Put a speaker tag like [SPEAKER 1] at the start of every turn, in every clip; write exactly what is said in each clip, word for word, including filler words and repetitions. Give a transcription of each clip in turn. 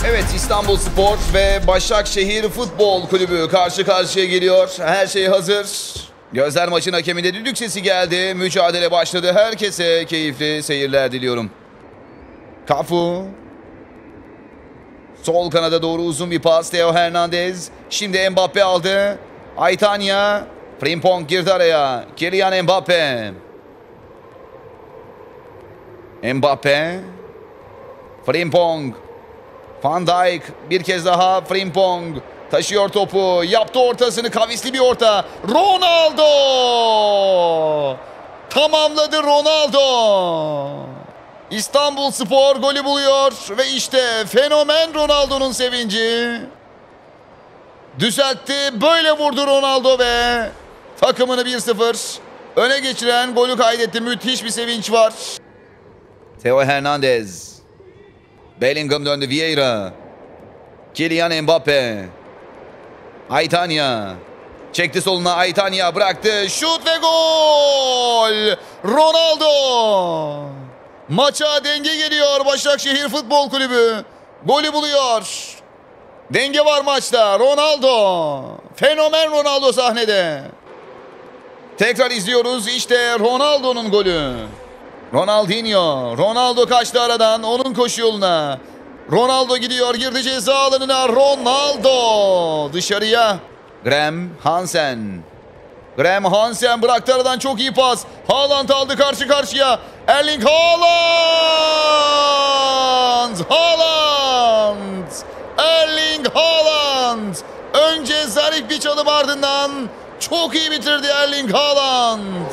[SPEAKER 1] Evet, İstanbulspor ve Başakşehir Futbol Kulübü karşı karşıya geliyor. Her şey hazır. Gözler maçın hakeminde düdük sesi geldi. Mücadele başladı. Herkese keyifli seyirler diliyorum. Cafu. Sol kanada doğru uzun bir pas. Theo Hernandez. Şimdi Mbappe aldı. Aytanya. Frimpong girdi araya. Kylian Mbappe. Mbappe. Frimpong. Van Dijk bir kez daha. Frimpong taşıyor topu. Yaptı ortasını. Kavisli bir orta. Ronaldo. Tamamladı Ronaldo. İstanbulspor golü buluyor. Ve işte fenomen Ronaldo'nun sevinci. Düzeltti. Böyle vurdu Ronaldo ve takımını bir sıfır öne geçiren golü kaydetti. Müthiş bir sevinç var. Theo Hernandez. Bellingham döndü. Vieira. Kylian Mbappe. Aytanya. Çekti soluna. Aytanya bıraktı. Şut ve gol. Ronaldo. Maça denge geliyor. Başakşehir Futbol Kulübü golü buluyor. Denge var maçta. Ronaldo. Fenomen Ronaldo sahnede. Tekrar izliyoruz. İşte Ronaldo'nun golü. Ronaldinho. Ronaldo kaçtı aradan. Onun koşu yoluna. Ronaldo gidiyor. Girdi ceza alanına. Ronaldo. Dışarıya. Graham Hansen. Graham Hansen bıraktı aradan. Çok iyi pas. Haaland aldı karşı karşıya. Erling Haaland. Haaland. Erling Haaland. Önce zarif bir çalım, ardından çok iyi bitirdi Erling Haaland.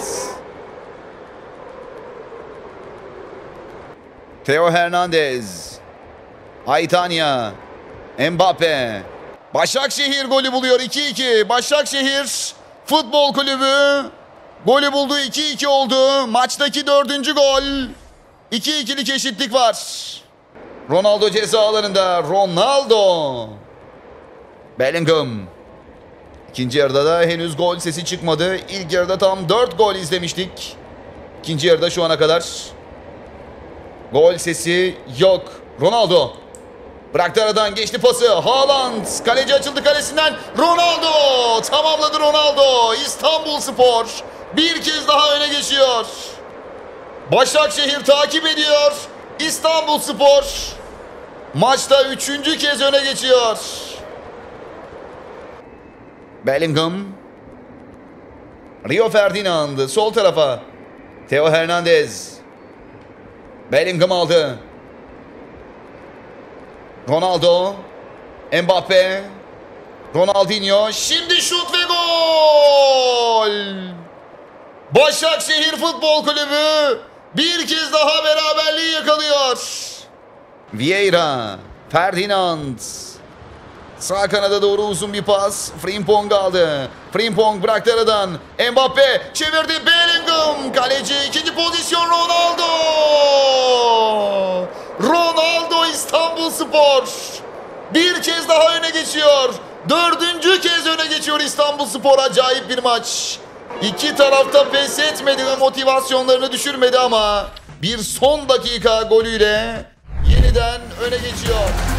[SPEAKER 1] Theo Hernandez. Aytanya. Mbappe. Başakşehir golü buluyor. iki iki. Başakşehir Futbol Kulübü golü buldu. iki iki oldu. Maçtaki dördüncü gol. iki ikilik eşitlik var. Ronaldo ceza alanında. Ronaldo. Bellingham. İkinci yarıda da henüz gol sesi çıkmadı. İlk yarıda tam dört gol izlemiştik. İkinci yarıda şu ana kadar gol sesi yok. Ronaldo. Bıraktı aradan, geçti pası. Haaland. Kaleci açıldı kalesinden. Ronaldo. Tamamladı Ronaldo. İstanbulspor bir kez daha öne geçiyor. Başakşehir takip ediyor. İstanbulspor maçta üçüncü kez öne geçiyor. Bellingham. Rio Ferdinand sol tarafa. Theo Hernandez. Bellingham aldı. Ronaldo. Mbappe. Ronaldinho. Şimdi şut ve gol. Başakşehir Futbol Kulübü bir kez daha beraberliği yakalıyor. Vieira. Ferdinand. Sağ kanada doğru uzun bir pas. Frimpong aldı. Frimpong bıraktı aradan. Mbappe çevirdi. Bellingham. Kaleci ikinci pozisyon. Ronaldo. Ronaldo İstanbulspor bir kez daha öne geçiyor. Dördüncü kez öne geçiyor İstanbulspor. Acayip bir maç. İki tarafta pes etmedi ve motivasyonlarını düşürmedi ama bir son dakika golüyle yeniden öne geçiyor.